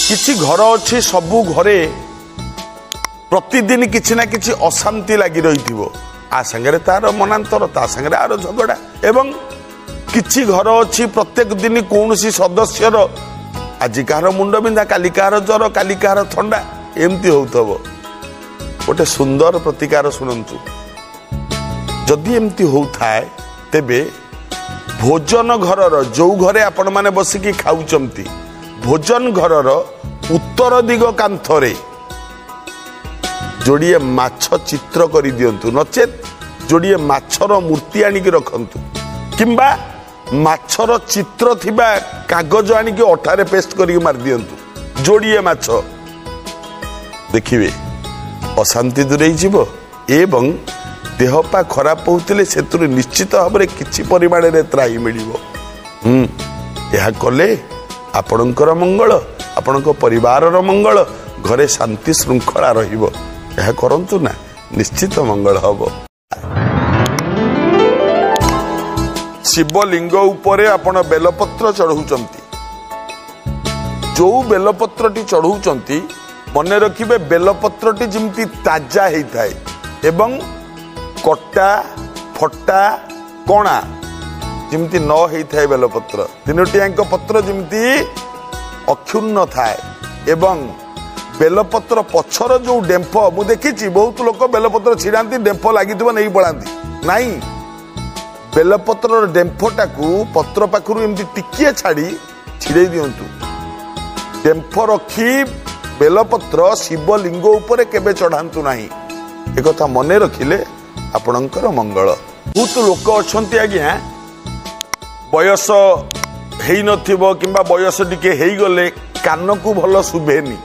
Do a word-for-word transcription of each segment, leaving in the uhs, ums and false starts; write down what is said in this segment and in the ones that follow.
किछि घर अच्छी सबू घरे प्रतिदिन किछि ना किछि अशांति लगी रही आ संगे तार मनांतर ता संगे आर झगड़ा एवं किछि घर अच्छी प्रत्येक दिन कौन सदस्यर आज कहार मुंड बिंधा काली कहार ज्वर काली कहार थंडा एमती होतब गोटे सुंदर प्रतिकार शुणु जदि एमती होता तेबे भोजन घरर जो घरे आपण माने बसिकी खाउचंती भोजन घरर उत्तर दिग कांथरे जोड़िए माछ चित्र कर दियंतु नचेत जोड़िए माछर मूर्ति आनिक रखंतु किंबा माछर चित्र थिबा कागज आनिक अठारे पेस्ट करिक मार दियंतु जोड़िए माछ देखिए अशांति दूरे जीव एवं देहपा खराब होते से निश्चित भाव में किसी परिमाण में त्राही मिल यह कले आपणकर मंगल आपण परिवार मंगल घरे शांति श्रृंखला रहिबो यह करंतु ना निश्चित मंगल हबो। शिवलिंग उपरे आपण बेलपत्र चढ़ौचंती जो बेलपत्रटी चढ़ौचंती मने रखिबे बेलपत्रटी जिमती ताजा हेइथाय एवं कटा फटा कणा जिमती न हेइथाय बेलपत्र तीनोटियाक पत्र जिमती अक्षुण्ण थाए एवं बेलपत्र पछर जो डेम्फ मु देखी बहुत लोक बेलपत्र छिड़ाती डेम्फ लगी नहीं पड़ाती नाई बेलपत्र डेम्फटा को पत्र पाखु एमती टिकिए छाड़ी छिड़े दिंतु डेम्फ रखी बेलपत्र शिवलिंग उपरे केबे चढ़ातु नाही एक कथा मने रखिले आपणकर मंगल। बहुत लोक अच्छा आज्ञा बयस हेई नथिबो किंबा बयस टिके हेई गले कान को भल शुभेनी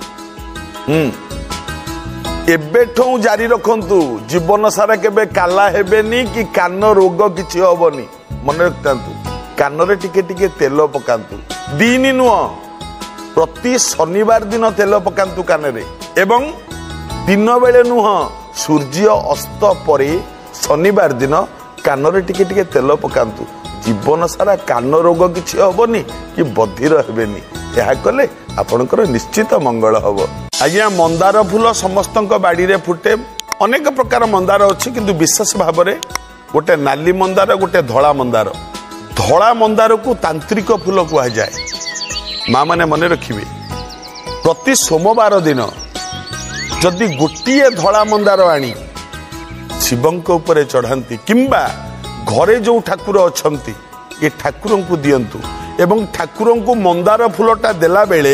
एबेठू जारी रखंतु जीवन सारा केबे काला हेबेनी कि कान रोग किछि हबनी मन रखतांतु कान रे टिके टिके तेल पकांतु दिन नुह प्रति शनिवार दिन तेल पकांतु कान रे एवं दिन बेले नुह सूर्य अस्त परे शनिवार दिन कान रे टिके टिके तेल पकांतु जीवन सारा कान रोग किछि हबनी कि बधिर हेबेनी यह कले आपणकर निश्चित मंगल हब। आज्ञा मंदार फूल समस्त बाड़ी रे फुटे अनेक प्रकार मंदार अच्छी किंतु विशेष भाव में गोटे नाली मंदार गोटे धला मंदार धला मंदार को तांत्रिक फूल कह जाए माँ मैंने मन रखिए प्रति सोमवार दिन जदि गोटे धला मंदार आनी शिवंक उपरे चढ़ाती किंबा घरे जो ठाकुर अच्छा ये ठाकुर को दियंतु एवं ठाकुर को मंदार फूलटा देला बेले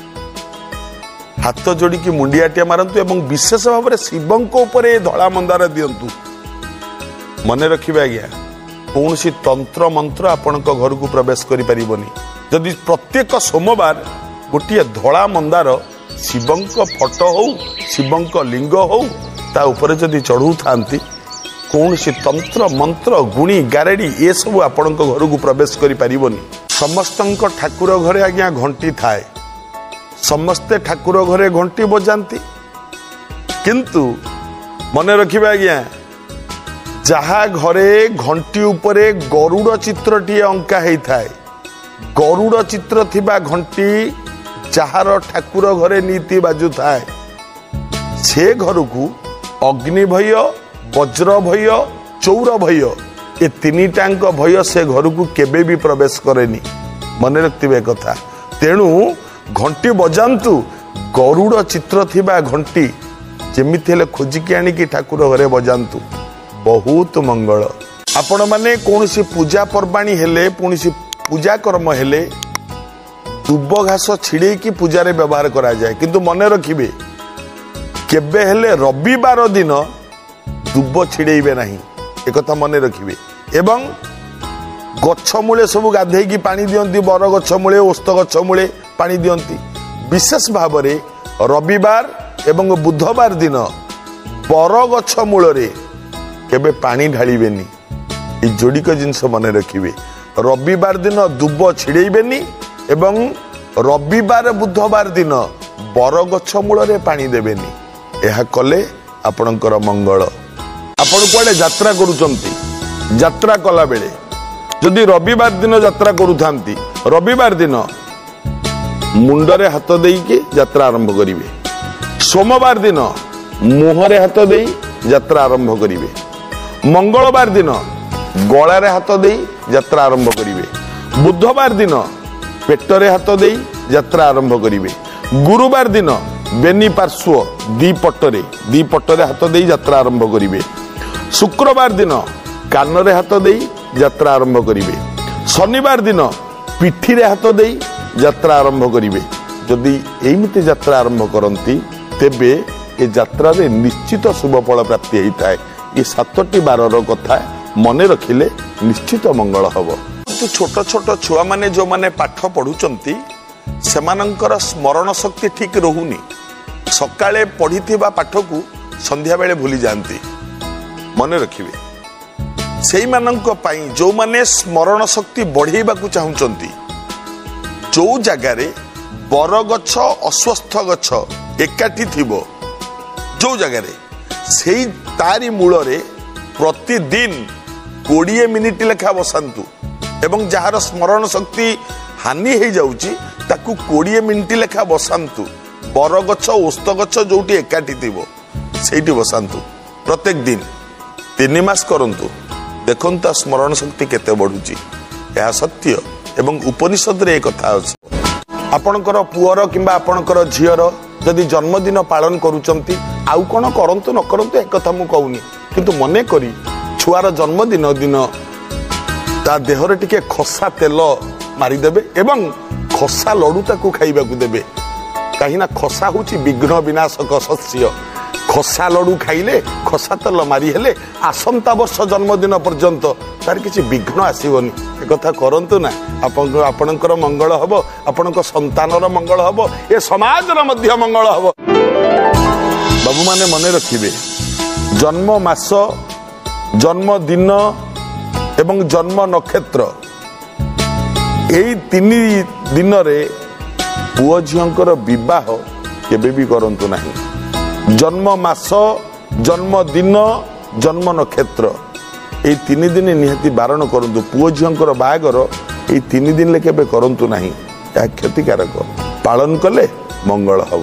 हाथ जोड़ी की मुंडियाटिया मारंतु एवं विशेष भाव में शिवंक उपरे धला मंदार दियंतु मन रखिबे आज्ञा कौन सी तंत्र मंत्र आपण घर को प्रवेश करि परिबनी जदि प्रत्येक सोमवार गोटे धला मंदार शिवंक फटो हो शिवंक लिंग हो ता उपरे जदि चढ़ू थांती कौन सी तंत्र मंत्र गुणी गारेडी ये सब आपण घर को प्रवेश करि परिबनी। समस्त ठाकुर घरे आज्ञा घंटी थाए समस्ते ठाकुर घरे घंटी बजाती किंतु मन रखिबे आज्ञा जहा घरे घंटी उपरे गरुड़ चित्र टी अंका हेई थाए गरुड़ चित्र थिबा घंटी जहार ठाकुर घरे नीति बाजू थाए से घर को अग्नि भय वज्र भय चौर भय ये तीन टांक भय से घर को केबे भी प्रवेश करेनी मन रखिबे कथा तेणु घंटी बजांतु गरुड़ चित्र थिबा घंटी जेमिति हेले खोजिकी आनिकी ठाकुर घरे बजांतु बहुत मंगल। आपण माने कोनसी पूजा पर्बाणी हेले कोनसी पूजा कर्म हेले दुब घास छिड़े की पूजा रे व्यवहार करा जाए किंतु मन रखिबे केबे हेले रविवार दिन दुब छिड़ेबे नहीं एक कथा मन रखिबे एवं गछ मूले सब गाधे की पानी दियंती बर गछ मूले ओस्त गछ मूले पानी दियंती विशेष भाव में रविवार एवं बुधवार दिन बर गछ मूल रे केबे पानी ढालिबेनी ये जोड़िक जिनस मन रखिबे रविवार दिन दुब छिड़ेबेनी एवं रविवार बुधवार दिन बर गछ मूल रे पानी देबेनी यह कले आपणकर मंगल। आपण कुआडे यात्रा करूचंती यात्रा कला बेले जदि रविवार दिन यात्रा करूथांती रविवार दिन मुंडरे हाथ देकी यात्रा आरंभ करिवे। सोमवार दिन मुहरे हाथ दे यात्रा आरंभ करिवे। मंगलवार दिन गଳାରେ ହାତ ଦେଇ ଯାତ୍ରା ଆରମ୍ଭ କରିବେ। ବୁଧବାର ଦିନ ପେଟରେ ହାତ ଦେଇ ଯାତ୍ରା ଆରମ୍ଭ କରିବେ। ଗୁରୁବାର ଦିନ ବେନି ପାର୍ଶ୍ୱ ଦି ପଟରେ ଦି ପଟରେ ହାତ ଦେଇ ଯାତ୍ରା ଆରମ୍ଭ କରିବେ। ଶୁକ୍ରବାର ଦିନ କାନରେ ହାତ ଦେଇ ଯାତ୍ରା ଆରମ୍ଭ କରିବେ। ଶନିବାର ଦିନ ପିଠିରେ ହାତ ଦେଇ ଯାତ୍ରା ଆରମ୍ଭ କରିବେ। ଯଦି ଏମିତି ଯାତ୍ରା ଆରମ୍ଭ କରନ୍ତି ତେବେ ଏ ଯାତ୍ରାରେ ନିଶ୍ଚିତ ଶୁଭ ଫଳ ପ୍ରାପ୍ତି ହେଇଥାଏ। ଏ ସାତଟି ବାରର କଥା ମନେ ରଖିଲେ ନିଶ୍ଚିତ ମଙ୍ଗଳ ହବ। ଛୋଟ ଛୋଟ ଛୁଆ ମାନେ ଯୋଉମାନେ ପାଠ ପଢୁଛନ୍ତି ସେମାନଙ୍କର ସ୍ମରଣ ଶକ୍ତି ଠିକ ରହୁନି। ସକାଳେ ପଢିଥିବା ପାଠକୁ ସନ୍ଧ୍ୟା ବେଳେ ଭୁଲି ଯାଆନ୍ତି। ମନେ ରଖିବେ ସେଇମାନଙ୍କ ପାଇଁ ଯୋଉମାନେ ସ୍ମରଣ ଶକ୍ତି ବଢେଇବାକୁ ଚାହୁଁଛନ୍ତି, ଯୋଉ ଜାଗାରେ ବରଗଛ ଅଶ୍ୱସ୍ଥ ଗଛ ଏକାଠି ଥିବ, ଯୋଉ ଜାଗାରେ ସେଇ ତାରି ମୂଳରେ ପ୍ରତିଦିନ କୋଡ଼ିଏ ମିନିଟ୍ ଲେଖା ବସାନ୍ତୁ ଏବଂ ଯାହାର ସ୍ମରଣ ଶକ୍ତି ହାନି ହେଇଯାଉଛି ତାକୁ କୋଡ଼ିଏ ମିନିଟ୍ ଲେଖା ବସାନ୍ତୁ। ବରଗଛ ଓସ୍ତ ଗଛ ଯୋଉଠି ଏକାଠି ଥିବ ସେଇଠି ବସାନ୍ତୁ ପ୍ରତ୍ୟେକ ଦିନ ତିନି ମାସ କରନ୍ତୁ। ଦେଖନ୍ତୁ ତା ସ୍ମରଣ ଶକ୍ତି କେତେ ବଢୁଛି। ଏହା ସତ୍ୟ ଏବଂ ଉପନିଷଦରେ ଏ କଥା ଅଛି। ଆପଣଙ୍କର ପୁଅର କିମ୍ବା ଆପଣଙ୍କର ଝିଅର ଯଦି ଜନ୍ମଦିନ ପାଳନ କରୁଛନ୍ତି, ଆଉ କ'ଣ କରନ୍ତୁ ନ କରନ୍ତୁ ଏ କଥା ମୁଁ କହୁନି, କିନ୍ତୁ ମନେ କରି ଛୁଆର ଜନ୍ମଦିନ ଦିନ ତା ଦେହରେ ଟିକେ ଖସା ତେଲ ମାରିଦେବେ ଏବଂ ଖସା ଲଡୁ ତାକୁ ଖାଇବାକୁ ଦେବେ। କାହିଁକିନା ଖସା ହେଉଛି ବିଘ୍ନ ବିନାଶକ ଶସ୍ୟ। ଖସା ଲଡୁ ଖାଇଲେ, ଖସା ତେଲ ମାରି ହେଲେ ଆସନ୍ତା ବର୍ଷ ଜନ୍ମଦିନ ପର୍ଯ୍ୟନ୍ତ ତାର କିଛି ବିଘ୍ନ ଆସିବନି। ଏ କଥା କରନ୍ତୁ ନା, ଆପଣଙ୍କ ଆପଣଙ୍କର ମଙ୍ଗଳ ହବ, ଆପଣଙ୍କ ସନ୍ତାନର ମଙ୍ଗଳ ହବ, ଏ ସମାଜର ମଧ୍ୟ ମଙ୍ଗଳ ହବ। ବାବୁମାନେ ମନେ ରଖିବେ, ଜନ୍ମ ମାସ, ଜନ୍ମଦିନ ଏବଂ ଜନ୍ମ ନକ୍ଷତ୍ର ଏଇ ତିନି ଦିନରେ ପୁଅ ଝିଅଙ୍କର ବିବାହ କେବେ ବି କରନ୍ତୁ ନାହିଁ। ଜନ୍ମ ମାସ, ଜନ୍ମଦିନ, ଜନ୍ମ ନକ୍ଷତ୍ର ଏଇ ତିନି ଦିନ ନିହାତି ବାରଣ କରନ୍ତୁ। ପୁଅ ଝିଅଙ୍କର ବାହାଘର ଏଇ ତିନି ଦିନରେ କେବେ କରନ୍ତୁ ନାହିଁ, ଏହା କ୍ଷତିକାରକ। ପାଳନ କଲେ ମଙ୍ଗଳ ହବ।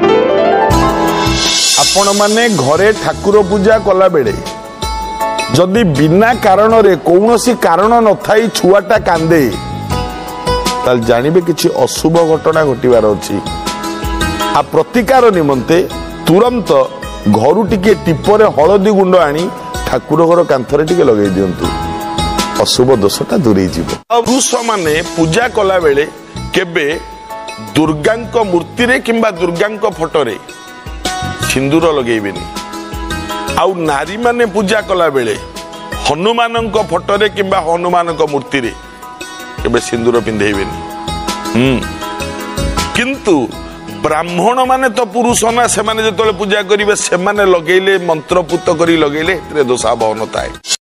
ଆପଣମାନେ ଘରେ ଠାକୁର ପୂଜା କଲା ବେଳେ ଯଦି ବିନା କାରଣରେ କୌଣସି କାରଣ ନଥାଇ ଛୁଆଟା କାନ୍ଦେ ତାହେଲେ ଜାଣିବେ କିଛି ଅଶୁଭ ଘଟଣା ଘଟିବାର ଅଛି। ଆ ପ୍ରତିକାର ନିମନ୍ତେ ତୁରନ୍ତ ଘରୁ ଟିକେ ଟିପରେ ହଳଦୀ ଗୁଣ୍ଡ ଆଣି ଠାକୁର ଘର କାନ୍ଥରେ ଟିକେ ଲଗେଇ ଦିଅନ୍ତୁ, ଅଶୁଭ ଦୋଷଟା ଦୂରେଇ ଯିବ। ପୁରୁଷ ମାନେ ପୂଜା କଲା ବେଳେ କେବେ ଦୁର୍ଗାଙ୍କ ମୂର୍ତ୍ତିରେ କିମ୍ବା ଦୁର୍ଗାଙ୍କ ଫଟୋରେ ସିନ୍ଦୁର ଲଗେଇବେନି। ଆଉ ନାରୀ ମାନେ ପୂଜା କଲା ବେଳେ ହନୁମାନଙ୍କ ଫଟୋରେ କିମ୍ବା ହନୁମାନଙ୍କ ମୂର୍ତ୍ତିରେ କେବେ ସିନ୍ଦୁର ପିନ୍ଧେଇବେନି। ହୁଁ କିନ୍ତୁ ବ୍ରାହ୍ମଣ ମାନେ ତ ପୁରୁଷ ନା, ସେମାନେ ଯେତେବେଳେ ପୂଜା କରିବେ ସେମାନେ ଲଗେଇଲେ, ମନ୍ତ୍ରପୁତ କରି ଲଗେଇଲେ ଏଥିରେ ଦୋଷାବହ ନଥାଏ।